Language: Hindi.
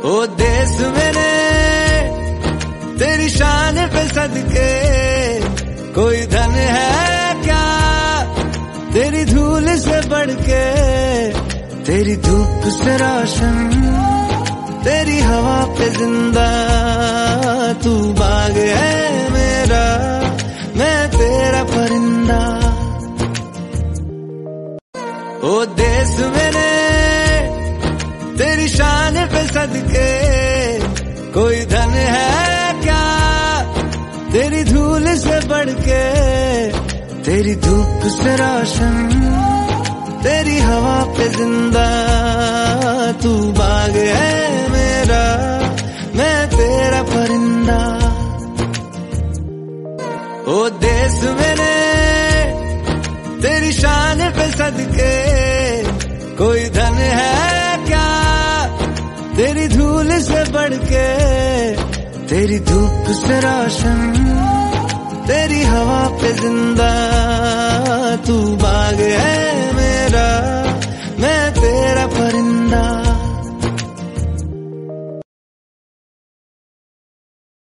ओ देश मेरे तेरी शान पे सदके, कोई धन है क्या तेरी धूल से बढ़ के। तेरी धूप से रोशन, तेरी हवा पे जिंदा, तू बाग है मेरा, मैं तेरा परिंदा। ओ देश मेरे तेरी शान पे सदके, कोई धन है क्या तेरी धूल से बढ़ के। तेरी धूप से रोशन, तेरी हवा पे जिंदा, तू बाग है मेरा, मैं तेरा परिंदा। ओ देश मेरे तेरी शान पे सदके, कोई धन है क्या तेरी धूल से बढ़ के। तेरी धूप से रोशन, तेरी हवा पे जिंदा, तू